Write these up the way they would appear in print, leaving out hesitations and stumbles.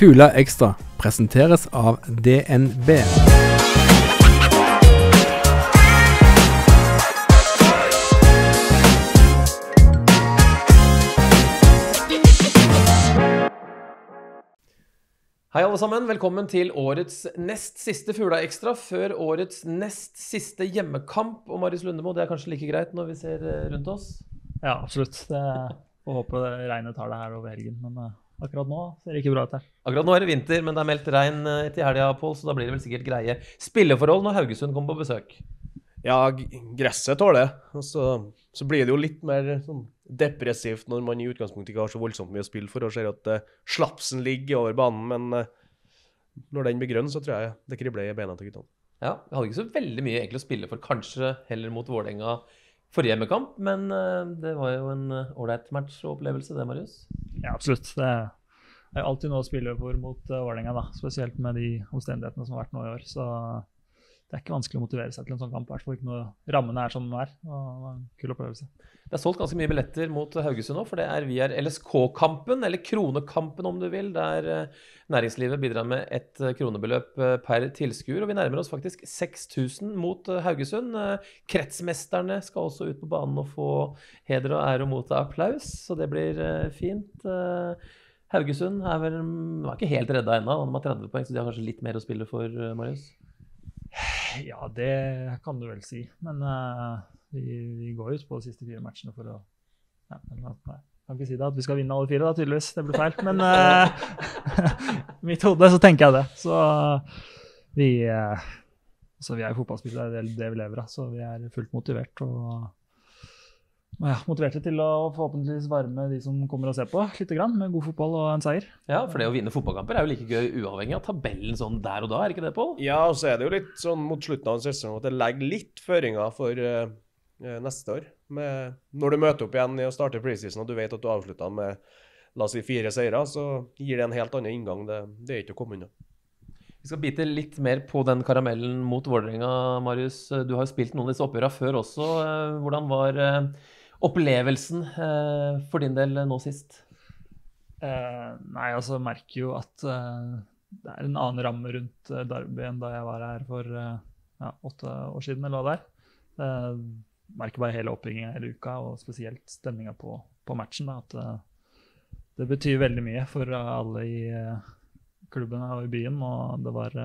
Fula Ekstra presenteres av DNB. Hei alle sammen, velkommen til årets nest siste Fula Ekstra før årets nest siste hjemmekamp. Og Marius Lundemo, det er kanskje like greit når vi ser rundt oss? Ja, absolutt. Får håpe regnet tar det her over helgen, men akkurat nå ser det ikke bra ut her. Akkurat nå er det vinter, men det er meldt regn til helga, Pål, så da blir det vel sikkert greie spilleforhold når Haugesund kommer på besøk. Ja, gresset tåler det. Og så blir det jo litt mer sånn depressivt når man i utgangspunktet ikke har så voldsomt mye å spille for, og ser at slapsen ligger over banen, men når den blir grønn, så tror jeg det kribler i beina til guttene. Ja, vi hadde ikke så veldig mye egentlig å spille for, kanskje heller mot Vålerenga forrige hjemmekamp, men det var jo en ålreit match-opplevelse det, Marius. Ja, absolutt. Det er alltid noe å spille for mot Vålerenga, da, spesielt med de omstendighetene som har vært nå i år, så det er ikke vanskelig å motivere seg til en sånn kamp, i hvert fall ikke når rammene er som den er, og det var en kul opplevelse. Det er solgt ganske mye billetter mot Haugesund nå, for det er via LSK-kampen, eller Kronekampen om du vil, der næringslivet bidrar med et kronebeløp per tilskuer, og vi nærmer oss faktisk 6 000 mot Haugesund. Kretsmesterne skal også ut på banen og få heder og ære og motta applaus, så det blir fint. Haugesund var ikke helt redda ennå, de har 30 poeng, så de har kanskje litt mer å spille for, Marius? Ja, det kan du vel si, men vi går ut på de siste 4 matchene for å... Ja, nei, jeg kan ikke si det at vi skal vinne alle 4 da, tydeligvis, det blir feil, men i mitt hode så tenker jeg det. Så vi er fotballspillere, det er det vi lever av, så vi er fullt motivert og motiverte til å forhåpentligvis varme de som kommer og ser på litt grann, med god fotball og en seier. Ja, for det å vinne fotballkamper er jo like gøy uavhengig av tabellen sånn der og da, er ikke det, Pål? Ja, og så er det jo litt sånn mot slutten av en sesong at det legger litt føringer for neste år. Når du møter opp igjen i å starte preseason og du vet at du avslutter med, la oss si, 4 seire, så gir det en helt annen inngang. Det er ikke å komme unna. Vi skal bite litt mer på den karamellen mot Vålerenga, Marius. Du har jo spilt noen av disse oppgjørene før også. Hvordan var opplevelsen for din del nå sist? Nei, altså jeg merker jo at det er en annen ramme rundt Derby enn da jeg var her for 8 år siden eller hva det er. Jeg merker bare hele oppbyggingen hele uka, og spesielt stemningen på matchen, da, at det betyr veldig mye for alle i klubben og i byen, og det var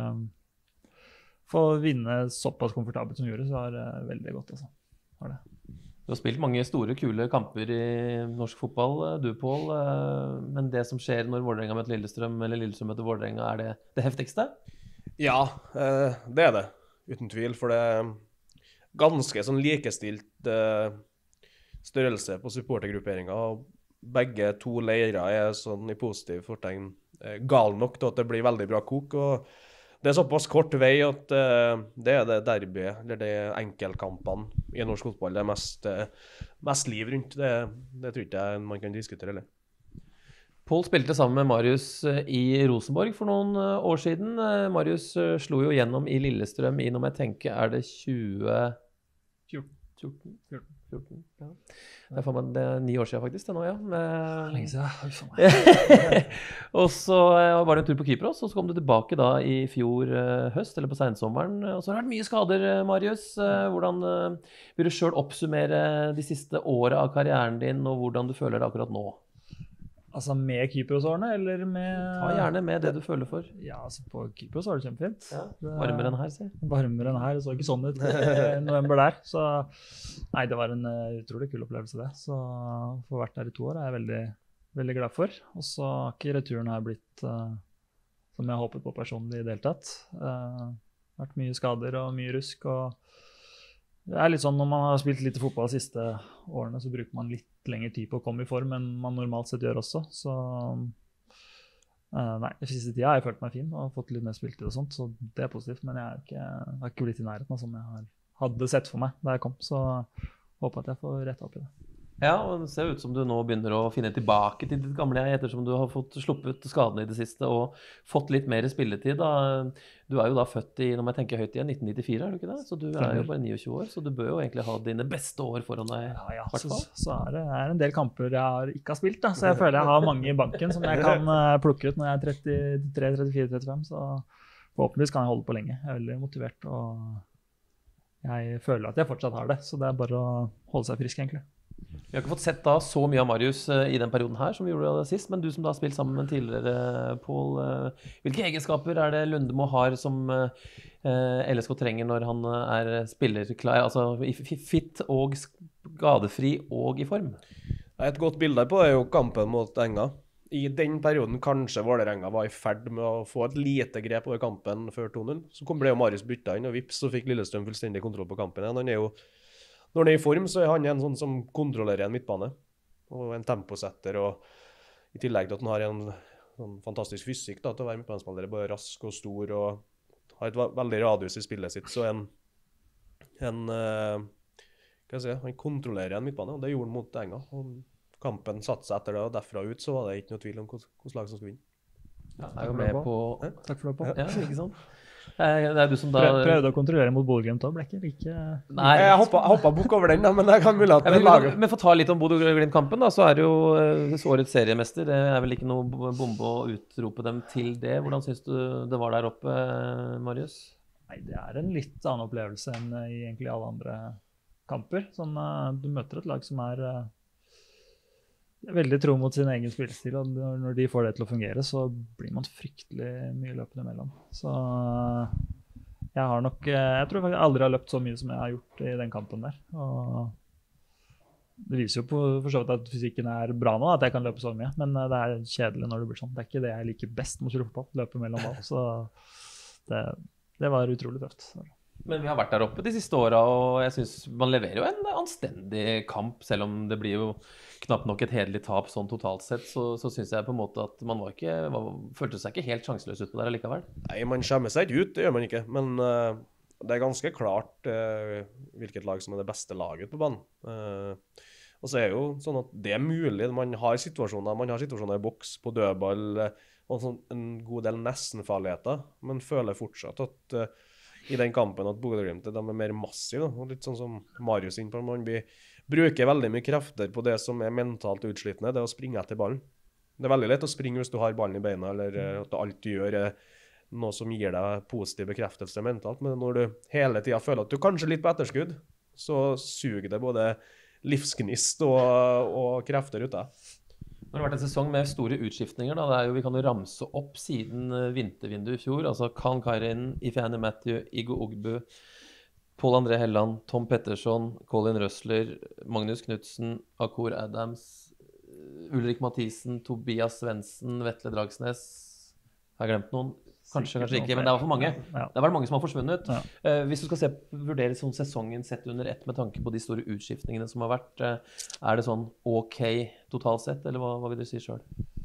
for å vinne såpass komfortabelt som gjorde, så var det veldig godt, altså. Var det. Du har spilt mange store, kule kamper i norsk fotball, du, Pål. Men det som skjer når Vålerenga møter Lillestrøm, eller Lillestrøm møter Vålerenga, er det heftigste? Ja, det er det. Uten tvil, for det er ganske sånn likestilt størrelse på supportergrupperingen. Begge to leirer er sånn i positiv fortegn gal nok til at det blir veldig bra kok, og det er såpass kort vei at det er det derby, eller det er enkeltkampene i norsk fotball. Det er mest liv rundt. Det tror ikke jeg man kan diskutere, eller. Pål spilte sammen med Marius i Rosenborg for noen år siden. Marius slo jo gjennom i Lillestrøm i, nå må jeg tenke, er det 14, ja. Det er 9 år siden faktisk, det nå, ja. Lenge siden. Og så var det en tur på Kypros, og så kom du tilbake da i fjor høst, eller på sensommeren. Og så har det vært mye skader, Marius. Hvordan vil du selv oppsummere de siste årene av karrieren din, og hvordan du føler det akkurat nå? Altså med Kypros-årene, eller med... Ta gjerne med det du føler for. Ja, altså på Kypros var det kjempefint. Ja, varmere enn her, sier. Varmere enn her, det så ikke sånn ut i november der. Så nei, det var en utrolig kul opplevelse det. Så for å ha vært der i 2 år er jeg veldig, veldig glad for. Og så har ikke returen her blitt som jeg håpet på personlig i det hele tatt. Vært mye skader og mye rusk, og det er litt sånn når man har spilt litt fotball de siste årene, så bruker man litt lengre tid på å komme i form enn man normalt sett gjør også. Så nei, i siste tida har jeg følt meg fin og fått litt mer spiltid og sånt, så det er positivt. Men jeg har ikke blitt i nærheten av som jeg hadde sett for meg da jeg kom, så håper at jeg får rett opp i det. Ja, og det ser ut som du nå begynner å finne tilbake til ditt gamle jeg, ettersom du har fått sluppet skadene i det siste og fått litt mer spilletid. Da. Du er jo da født i, når jeg tenker høyt igjen, 1994, er du ikke det? Så du er jo bare 29 år, så du bør jo egentlig ha dine beste år foran deg. Ja, hvert fall. så er det en del kamper jeg ikke har spilt, da. Så jeg føler jeg har mange i banken som jeg kan plukke ut når jeg er 33, 34, 35. Så forhåpentligvis kan jeg holde på lenge. Jeg er veldig motivert, og jeg føler at jeg fortsatt har det. Så det er bare å holde seg frisk, egentlig. Vi har ikke fått sett da så mye av Marius i den perioden her som vi gjorde det sist, men du som da har spilt sammen med tidligere, Pål, hvilke egenskaper er det Lundemo har som LSK trenger når han er spillerklar, altså fit og skadefri og i form? Et godt bilde på er jo kampen mot Enga. I den perioden kanskje Vålerenga var i ferd med å få et lite grep over kampen før 2-0. Så ble jo Marius bytta inn, og vips, så fikk Lillestrøm fullstendig kontroll på kampen igjen. Han er jo Når han er i form, så er han en sånn som kontrollerer en midtbane, og en temposetter, og i tillegg til at han har en sånn fantastisk fysikk da, til å være midtbanespiller, både rask og stor, og har et veldig radius i spillet sitt, så hva skal jeg si, han kontrollerer en midtbane, og det gjorde han mot Enga. Og kampen satte seg etter det, og derfra ut så var det ikke noe tvil om hvilket lag som skulle vinne. Ja, er jo med på... Takk for det, Pål. Ja, ikke sant? Det er du som da... Prøvde å kontrollere mot Bodø-Glimt også, ble ikke... Nei, jeg hoppet bukk over den da, men jeg kan mulig at det lager. Men for å ta litt om Bodø-Glimt-kampen da, så er det jo årets seriemester. Det er vel ikke noe bombe å utrope dem til det. Hvordan synes du det var der oppe, Marius? Nei, det er en litt annen opplevelse enn i egentlig alle andre kamper. Sånn, du møter et lag som er veldig tro mot sin egen spillestil, og når de får det til å fungere, så blir man fryktelig mye løpende mellom. Så jeg tror faktisk jeg aldri har løpt så mye som jeg har gjort i den kampen der. Og det viser jo for så vidt at fysikken er bra nå, at jeg kan løpe så mye, men det er kjedelig når det blir sånn. Det er ikke det jeg liker best mot fotball, løpe mellom ball. Så det var utrolig tøft. Men vi har vært der oppe de siste årene, og jeg synes man leverer jo en anstendig kamp, selv om det blir jo knapt nok et hederlig tap sånn totalt sett, så synes jeg på en måte at man følte seg ikke helt sjanseløs ut på der allikevel. Nei, man skjemmer seg ikke ut, det gjør man ikke, men det er ganske klart hvilket lag som er det beste laget på banen. Og så er jo sånn at det er mulig, man har situasjoner i boks, på dødball, og sånn en god del nesten-farligheter, men føler fortsatt at i den kampen at Bodø-Glimt er mer massive, og litt sånn som Marius inn på, man bruker veldig mye krefter på det som er mentalt utslittende, det er å springe etter ballen. Det er veldig lett å springe hvis du har ballen i beina, eller at alt du gjør er noe som gir deg positiv bekreftelse mentalt, men når du hele tiden føler at du kanskje er litt på etterskudd, så suger det både livsgnist og krefter ut av. Det har vært en sesong med store utskiftninger. Da. Vi kan jo ramse opp siden vintervinduet i fjor. Altså Kan Karin, Ifeanyi Matthew, Iggo Ogbu, Pål André Helland, Tom Pettersson, Colin Røsler, Magnus Knudsen, Akur Adams, Ulrik Mathisen, Tobias Svendsen, Vetle Dragsnes. Har jeg glemt noen? Kanskje ikke, men det var for mange. Ja. Det var mange som har forsvunnet. Ja. Hvis du skal vurdere sånn sesongen sett under ett med tanke på de store utskiftningene som har vært, er det sånn ok totalt sett, eller hva vil du si selv?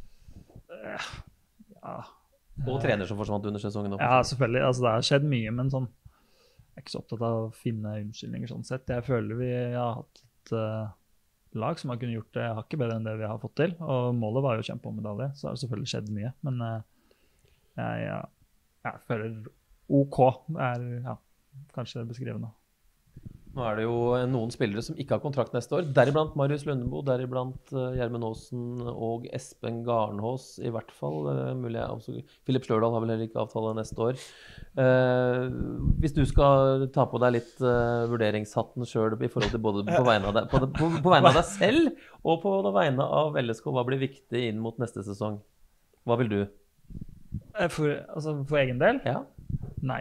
Ja. Og trener som forsvant under sesongen også. Ja, selvfølgelig. Altså, det har skjedd mye, men sånn, jeg er ikke så opptatt av å finne unnskyldninger sånn sett. Jeg føler vi har hatt et lag som har kunnet gjort det hakket bedre enn det vi har fått til, og målet var jo å kjempe om medalje, så har det selvfølgelig skjedd mye, men jeg føler OK er kanskje beskrivende. Nå er det jo noen spillere som ikke har kontrakt neste år, deriblant Marius Lundemo, deriblant Gjermund Aasen og Espen Garnås i hvert fall. Mulig Philip Slørdal har vel heller ikke avtale neste år. Hvis du skal ta på deg litt vurderingshatten selv i forhold til både på vegne av deg selv og på vegne av LSK, hva blir viktig inn mot neste sesong? Hva vil du? For egen del? Ja. Nei,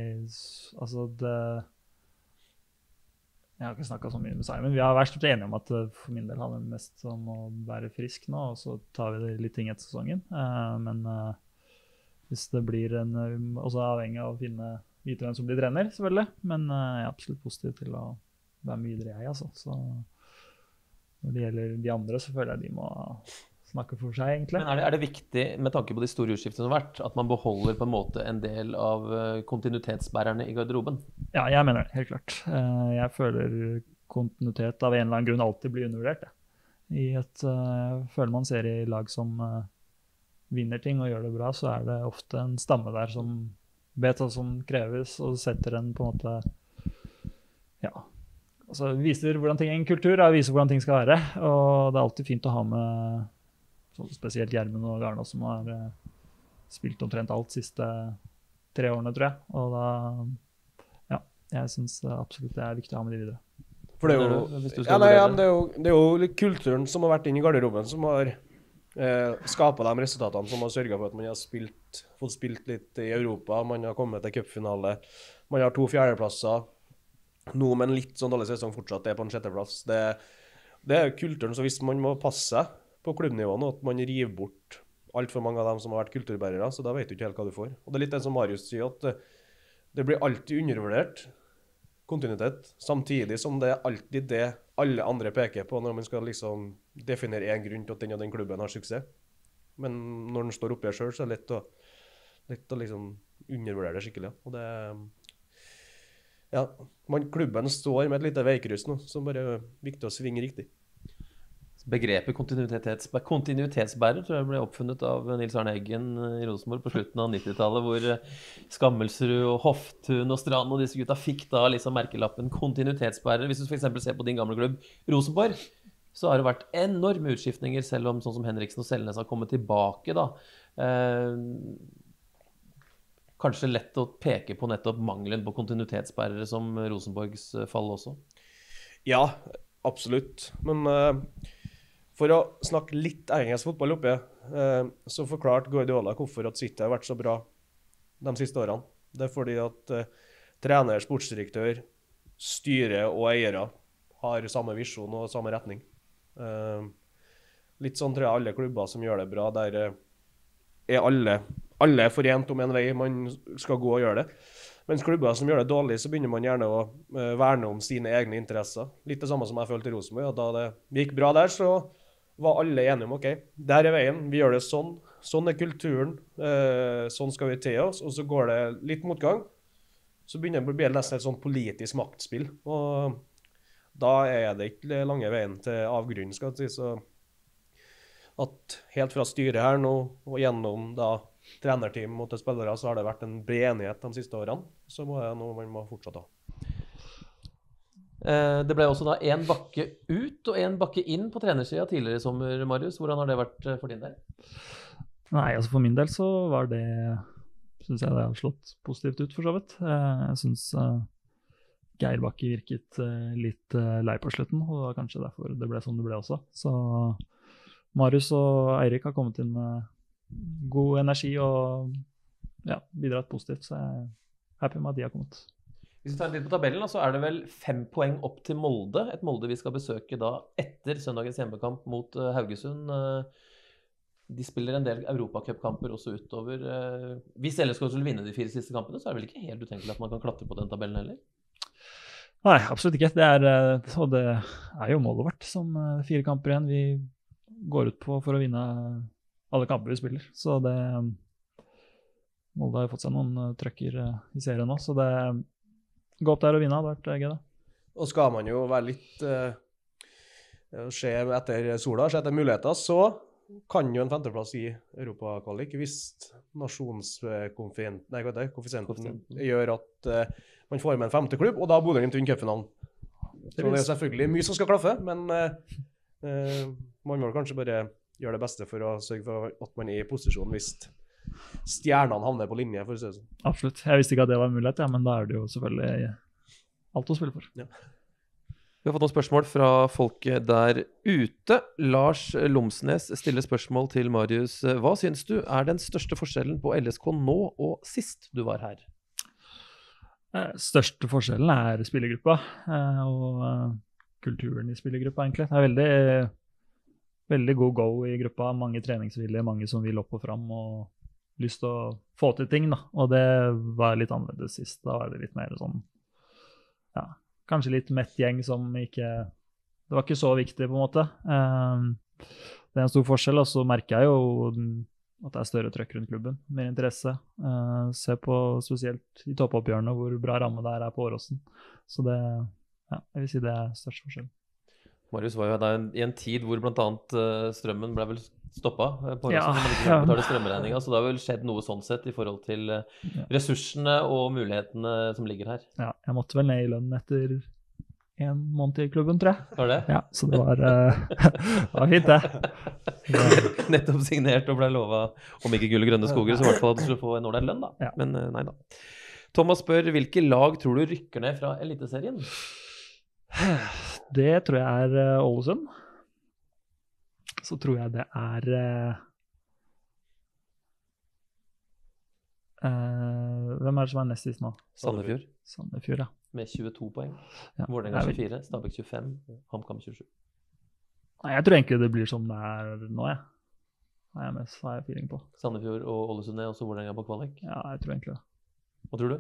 jeg har ikke snakket så mye med Simon. Vi har vært enige om at for min del handler det mest om å være frisk nå, og så tar vi litt ting etter sesongen. Men hvis det blir også avhengig av å vite hvem som blir trener, selvfølgelig. Men jeg er absolutt positiv til å være med videre, jeg, altså. Så når det gjelder de andre, så føler jeg de må snakke for seg, egentlig. Men er det viktig, med tanke på de store utskiftene som har vært, at man beholder på en måte en del av kontinuitetsbærerne i garderoben? Ja, jeg mener det, helt klart. Jeg føler kontinuitet av en eller annen grunn alltid blir undervurdert. føler man ser i lag som vinner ting og gjør det bra, så det ofte en stamme der som vet hva som kreves, og setter en på en måte, ja, altså viser hvordan ting er en kultur, viser hvordan ting skal være, og det alltid fint å ha med spesielt Gjermund og Garna som har spilt omtrent alt siste 3 årene, tror jeg, og da, ja, jeg synes absolutt det viktig å ha med de videre. For det er jo litt kulturen som har vært inn i garderoben, som har skapet de resultatene som har sørget for at man har fått spilt litt i Europa, man har kommet til cupfinale, man har 2 fjerdeplasser, nå med en litt sånn dårlig sesong fortsatt, det på en 6. plass. Det er kulturen, så hvis man må passe seg på klubbnivå nå, at man river bort alt for mange av dem som har vært kulturbærere, så da vet du ikke helt hva du får. Og det er litt det som Marius sier, at det blir alltid undervurdert kontinuitet, samtidig som det er alltid det alle andre peker på når man skal liksom definere en grunn til at den og den klubben har suksess. Men når den står oppe selv, så er det lett å liksom undervurdere det skikkelig. Og det, ja, klubben står med et lite veikryss nå, som bare er viktig å svinge riktig. Begrepet kontinuitetsbærer tror jeg ble oppfunnet av Nils Arne Eggen i Rosenborg på slutten av 90-tallet, hvor Skammelsrud og Hoftun og Strand og disse gutta fikk da liksom merkelappen kontinuitetsbærer. Hvis du for eksempel ser på din gamle klubb Rosenborg, så har det vært enorme utskiftninger, selv om sånn som Henriksen og Selnes har kommet tilbake da. Kanskje lett å peke på nettopp mangelen på kontinuitetsbærere som Rosenborgs fall også? Ja, absolutt. Men for å snakke litt engelsk fotball oppe, så forklarte Guardiola hvorfor at City har vært så bra de siste årene. Det er fordi at trener, sportsdirektør, styre og eiere har samme visjon og samme retning. Litt sånn tror jeg alle klubber som gjør det bra, der er alle forent om en vei man skal gå og gjøre det. Mens klubber som gjør det dårlig, så begynner man gjerne å verne om sine egne interesser. Litt det samme som jeg følte i Rosenborg. Og da det gikk bra der, så var alle enige om, ok, der er veien, vi gjør det sånn. Sånn er kulturen, sånn skal vi til oss. Og så går det litt motgang. Så begynner det å bli nesten et sånn politisk maktspill. Og da er det ikke lange veien til avgrunnen, skal jeg si. Så at helt fra styret her nå, og gjennom da trenerteam mot spillere, så har det vært en bred enighet de siste årene. Så må det noe man må fortsette ha. Det ble også da 1 bakke ut og 1 bakke inn på trenersiden tidligere i sommer, Marius. Hvordan har det vært for din del? Nei, altså for min del så var det, synes jeg det har slått positivt ut for så vidt. Jeg synes Geir Bakke virket litt lei på slutten, og det var kanskje derfor det ble som det ble også. Så Marius og Eirik har kommet inn med god energi og ja, bidratt positivt, så jeg er happy med at de har kommet. Hvis vi tar en litt på tabellen, så er det vel 5 poeng opp til Molde. Et Molde vi skal besøke da etter søndagens hjemmekamp mot Haugesund. De spiller en del Europacup-kamper også utover. Hvis LSK skulle vinne de 4 siste kampene, så er det vel ikke helt utenkelig at man kan klatre på den tabellen heller? Nei, absolutt ikke. Og det er jo målet vårt som 4 kamper igjen. Vi går ut på for å vinne alle kamper vi spiller. Så Molde har jo fått seg noen trøkker i serien nå, så det gå opp der og vinne hadde vært gøy da. Og skal man jo være litt se etter sola, se etter muligheter, så kan jo en 5.-plass i Europakvalik hvis koeffisienten gjør at man får med en 5. klubb, og da Bodø Glimt vinner cupfinalen. Så det er selvfølgelig mye som skal klaffe, men man må kanskje bare gjøre det beste for å sørge for at man er i posisjon hvis stjernene havner på linje, for å si det sånn. Absolutt. Jeg visste ikke at det var en mulighet, ja, men da er det jo selvfølgelig alt å spille for. Ja. Vi har fått noen spørsmål fra folket der ute. Lars Lomsnes stiller spørsmål til Marius. Hva synes du er den største forskjellen på LSK nå og sist du var her? Største forskjellen er spillergruppa og kulturen i spillergruppa, egentlig. Det er veldig god go i gruppa, mange treningsvillige, mange som vil opp og fram og lyst til å få til ting da, og det var litt annerledes sist. Da var det litt mer sånn, ja, kanskje litt mett gjeng som ikke, det var ikke så viktig på en måte. Det er en stor forskjell, og så merker jeg jo at det er større trøkk rundt klubben, mer interesse. Se på spesielt i toppoppgjørene hvor bra ramme det er på Åråsen. Så det, ja, jeg vil si det er største forskjell. Marius var jo da i en tid hvor blant annet strømmen ble vel stoppet på Ja, Åråsen, så man ikke kunne betale strømregninga, så det har vel skjedd noe sånn sett i forhold til ressursene og mulighetene som ligger her. Ja, jeg måtte vel ned i lønn etter 1 måned i klubben, tror jeg. Var det? Ja, så det var, det var fint, det. Nettopp signert og ble lovet, om ikke gull og grønne skoger, så i hvert fall at du skulle få en ålreit lønn da. Ja. Men nei da. Thomas spør, hvilke lag tror du rykker ned fra Eliteserien? Det tror jeg er Ålesund. Så tror jeg det er hvem er det som er nest sist nå? Sandefjord, Sandefjord, ja. med 22 poeng. Ja, Vålerenga det er 24, Stabæk 25, HamKam 27. Nei, jeg tror egentlig det blir som det er nå, jeg. Har jeg feeling på. Sandefjord og Ålesund er også Vålerenga på kvalik. Ja, jeg tror egentlig det. Hva tror du?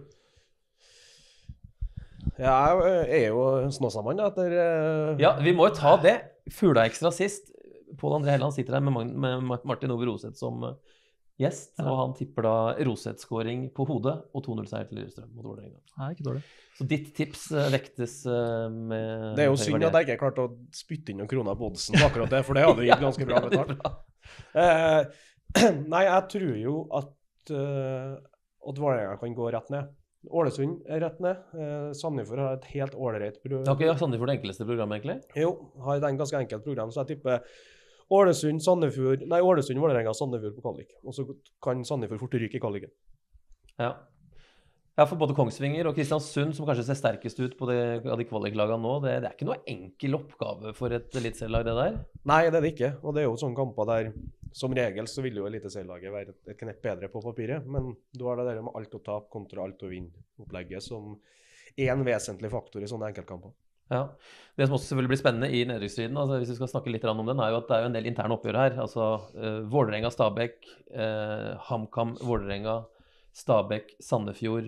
Jeg er jo Snåsamann etter Ja, vi må jo ta det. Fugla ekstra sist. Pål André Helland sitter her med Martin Ove Roseth som gjest, og han tipper da Roseth-skåring på hodet og 2-0-seier til Lillestrøm mot Vålerenga. Nei, ikke dårlig. Så ditt tips vektes med Det er jo synd at jeg ikke klarte å spytte inn noen kroner på oddsen på akkurat det, for det hadde gitt ganske bra betalt. Nei, jeg tror jo at Vålerenga kan gå rett ned. Ålesund er rett ned. Sandefjord har et helt ålreit program. Har ikke Sandefjord det enkleste programmet, egentlig? Jo, har et ganske enkelt program, så jeg tipper Ålesund, Vålerenga, Sandefjord på kvalik. Og så kan Sandefjord fort ryke i kvaliken. Ja. Ja, for både Kongsvinger og Kristiansund, som kanskje ser sterkest ut på av de kvaliklagene nå, det er ikke noe enkel oppgave for et eliteserielag, det der? Nei, det er det ikke. Og det er jo sånne kamper der som regel så vil jo eliteserielaget være et knepp bedre på papiret, men du har det der med alt å tape kontra alt å vinne opplegget som er en vesentlig faktor i sånne enkeltkamper. Ja. Det som også selvfølgelig blir spennende i nedrykksstriden, altså hvis vi skal snakke litt om den, er jo at det er jo en del interne oppgjør her. Altså Vålerenga, Stabæk, HamKam, Vålerenga, Stabæk, Sandefjord,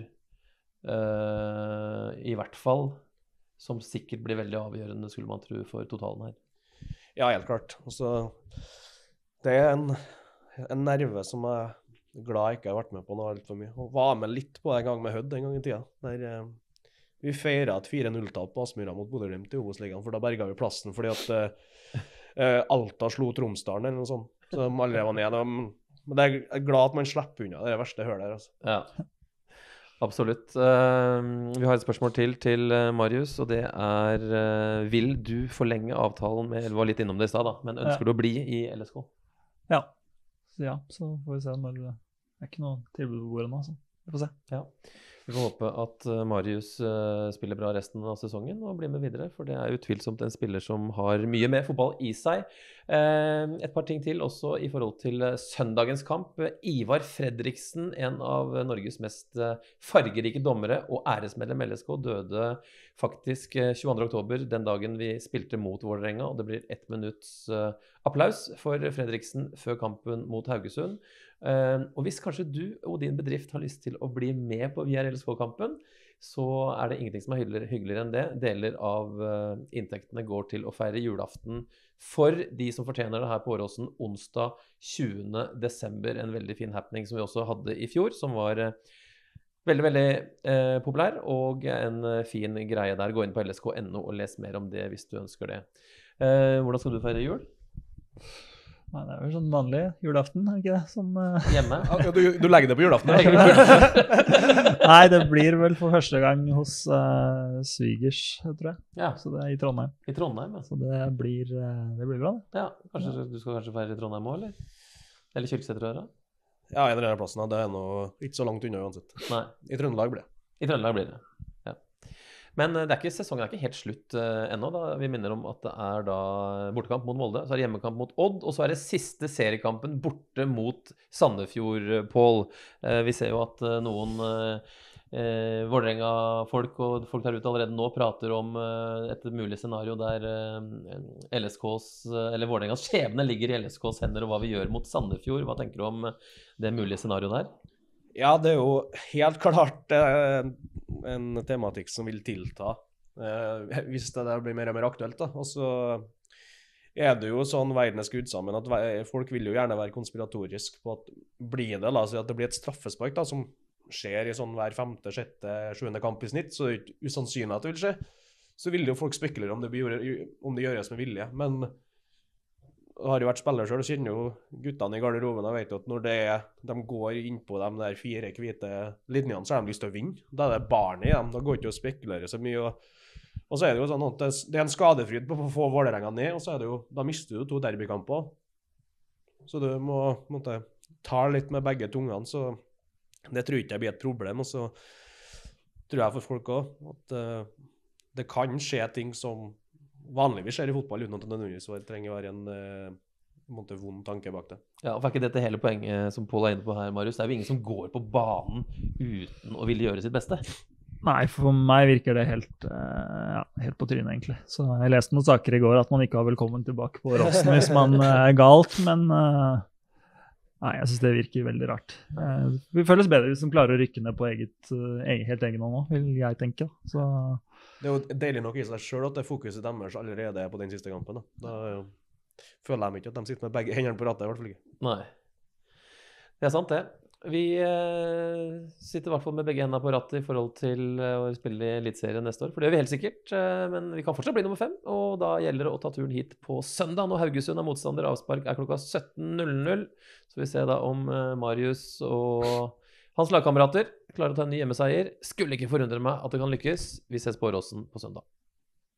i hvert fall, som sikkert blir veldig avgjørende, skulle man tro, for totalen her. Ja, helt klart. Altså, det er en nerve som jeg er glad jeg ikke har vært med på noe alt for mye. Og var med litt på en gang med Hødd en gang i tida, der vi feiret et 4-0-tap på Aspmyra mot Bodø/Glimt i Obos-ligaen, for da berget vi plassen fordi at Alta slo Tromsdalen eller noe sånt, så de aldri var nede. Men det er glad at man slipper unna det verste hølet her, altså. Ja, absolutt. Vi har et spørsmål til Marius, og det er, vil du forlenge avtalen med, eller var litt innom det i sted da, men ønsker du å bli i LSK? Ja. Så får vi se når det er ikke noe tilbud på bordet nå, så vi får se. Ja. Vi får håpe at Marius spiller bra resten av sesongen og blir med videre, for det er utvilsomt en spiller som har mye med fotball i seg. Et par ting til også i forhold til søndagens kamp. Ivar Fredriksen, en av Norges mest fargerike dommere og æresmedlem LSK, døde faktisk 22. oktober, den dagen vi spilte mot Vålerenga, og det blir 1 minutts applaus for Fredriksen før kampen mot Haugesund. Og hvis kanskje du og din bedrift har lyst til å bli med på VR LSK-kampen, så er det ingenting som er hyggeligere enn det. Deler av inntektene går til å feire julaften for de som fortjener det her på Åråsen onsdag 20. desember. En veldig fin happening som vi også hadde i fjor, som var veldig, veldig populær, og en fin greie der. Gå inn på lsk.no og les mer om det hvis du ønsker det. Hvordan skal du feire jul? Nei, det er jo sånn vanlig julaften, er det ikke det? Som, Hjemme? Ja, du legger det på julaften? Nei, det blir vel for første gang hos svigers, tror jeg. Ja. Så det er i Trondheim. I Trondheim, ja. Så det blir bra, det. Ja, kanskje du skal kanskje feire i Trondheim også, eller? Eller Kyrksæterøra? Ja, en eller annen plassen. Det er nå ikke så langt unna uansett. Nei. I Trøndelag blir det. I Trøndelag blir det, ja. Men sesongen er ikke helt slutt ennå. Da. Vi minner om at det er da bortekamp mot Molde, så er det hjemmekamp mot Odd, og så er det siste seriekampen borte mot Sandefjord, Pål. Vi ser jo at noen Vålerenga-folk og folk der ute allerede nå prater om et mulig scenario der Vålerengas skjebne ligger i LSKs hender, og hva vi gjør mot Sandefjord. Hva tenker du om det mulige scenarioet der? Ja, det er jo helt klart en tematikk som vil tilta hvis det blir mer og mer aktuelt, da. Og så er det jo sånn verden er skrudd sammen at folk vil jo gjerne være konspiratorisk på at blir det, la oss si at det blir et straffespark da, som skjer i sånn hver 5., 6., 7. kamp i snitt, så det er ikke usannsynlig at det vil skje. så vil jo folk spekulere om det gjøres med vilje. Men jeg har jo vært spiller selv, og kjenner jo guttene i garderoben, og vet jo at når de går inn på de der 4 hvite linjene, så har de lyst til å vinne. Da er det barnet i dem, da går ikke å spekulere så mye. Og så er det jo sånn at det er en skadefryd på å få Vålerenga ned, og så er det jo, da mister du 2 derbykamper. Så du må ta litt med begge tungene, så det tror jeg ikke blir et problem. Og så tror jeg for folk også at det kan skje ting som vanligvis skjer i fotball, uten at det nødvendigvis trenger å være en vond tanke bak det. Ja, og for ikke dette hele poenget som Pål er inne på her, Marius, det er jo ingen som går på banen uten å ville gjøre sitt beste. Nei, for meg virker det helt på trynet, egentlig. Så jeg leste noen saker i går at man ikke har velkommen tilbake på Rossen hvis man er galt, men nei, jeg synes det virker veldig rart. Vi føles bedre hvis de klarer å rykke ned på helt egen hånd nå, vil jeg tenke. Så det er jo deilig nok i seg selv at det fokuset deres allerede på den siste kampen. Da føler de ikke at de sitter med begge hendene på rattet, i hvert fall ikke. Nei. Det er sant, det. Vi sitter i hvert fall med begge hendene på rattet i forhold til å spille i Eliteserien neste år, for det gjør vi helt sikkert, men vi kan fortsatt bli nummer 5, og da gjelder det å ta turen hit på søndag, når Haugesund er motstander. Avspark er klokka 17:00, så vi ser da om Marius og hans lagkamerater klarer å ta en ny hjemmeseier. Skulle ikke forundre meg at det kan lykkes. Vi ses på Åråsen på søndag.